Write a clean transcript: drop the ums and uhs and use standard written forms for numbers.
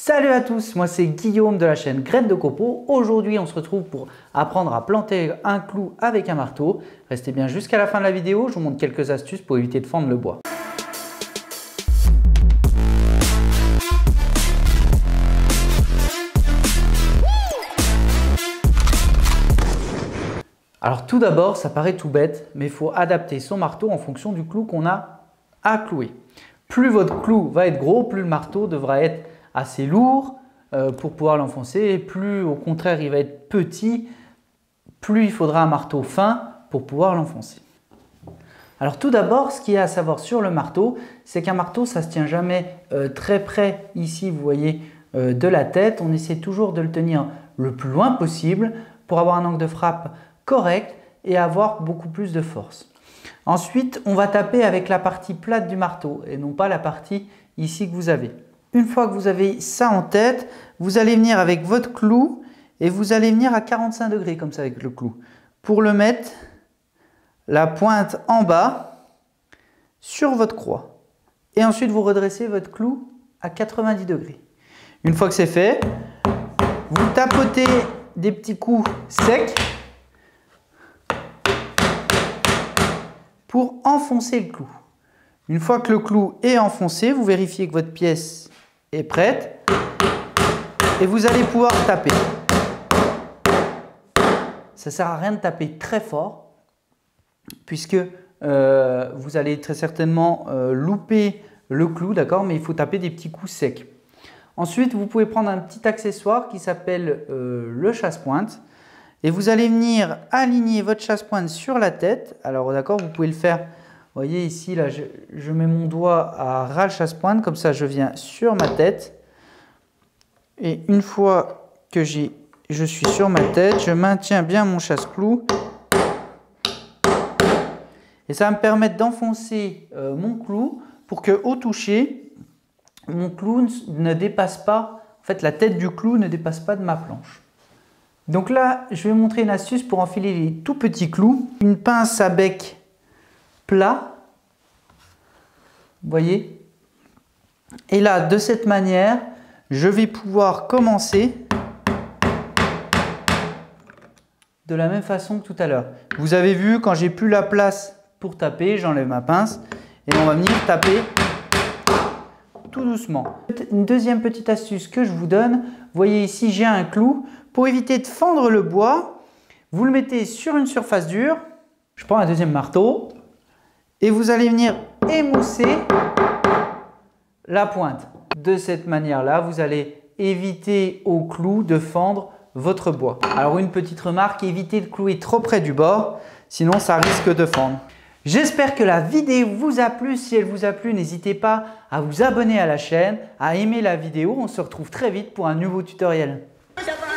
Salut à tous, moi c'est Guillaume de la chaîne Graines de Copeaux. Aujourd'hui on se retrouve pour apprendre à planter un clou avec un marteau. Restez bien jusqu'à la fin de la vidéo, je vous montre quelques astuces pour éviter de fendre le bois. Alors tout d'abord, ça paraît tout bête, mais il faut adapter son marteau en fonction du clou qu'on a à clouer. Plus votre clou va être gros, plus le marteau devra être assez lourd pour pouvoir l'enfoncer, et plus au contraire il va être petit, plus il faudra un marteau fin pour pouvoir l'enfoncer. Alors tout d'abord, ce qu'il y a à savoir sur le marteau, c'est qu'un marteau ça ne se tient jamais très près ici, vous voyez, de la tête. On essaie toujours de le tenir le plus loin possible pour avoir un angle de frappe correct et avoir beaucoup plus de force. Ensuite, on va taper avec la partie plate du marteau et non pas la partie ici que vous avez. Une fois que vous avez ça en tête, vous allez venir avec votre clou et vous allez venir à 45 degrés comme ça avec le clou pour le mettre la pointe en bas sur votre croix. Et ensuite, vous redressez votre clou à 90 degrés. Une fois que c'est fait, vous tapotez des petits coups secs pour enfoncer le clou. Une fois que le clou est enfoncé, vous vérifiez que votre pièce est prête et vous allez pouvoir taper. Ça ne sert à rien de taper très fort puisque vous allez très certainement louper le clou, d'accord, mais il faut taper des petits coups secs. Ensuite, vous pouvez prendre un petit accessoire qui s'appelle le chasse-pointe. Et vous allez venir aligner votre chasse-pointe sur la tête. Alors d'accord, vous pouvez le faire, vous voyez ici, là, je mets mon doigt à ras le chasse-pointe, comme ça je viens sur ma tête. Et une fois que je suis sur ma tête, je maintiens bien mon chasse-clou. Et ça va me permettre d'enfoncer mon clou pour que au toucher, mon clou ne dépasse pas, en fait la tête du clou ne dépasse pas de ma planche. Donc là, je vais vous montrer une astuce pour enfiler les tout petits clous. Une pince à bec plat, vous voyez. Et là, de cette manière, je vais pouvoir commencer de la même façon que tout à l'heure. Vous avez vu, quand j'ai plus la place pour taper, j'enlève ma pince et on va venir taper tout doucement. Une deuxième petite astuce que je vous donne, vous voyez ici, j'ai un clou. Pour éviter de fendre le bois, vous le mettez sur une surface dure. Je prends un deuxième marteau et vous allez venir émousser la pointe. De cette manière-là, vous allez éviter au clou de fendre votre bois. Alors une petite remarque, évitez de clouer trop près du bord, sinon ça risque de fendre. J'espère que la vidéo vous a plu. Si elle vous a plu, n'hésitez pas à vous abonner à la chaîne, à aimer la vidéo. On se retrouve très vite pour un nouveau tutoriel.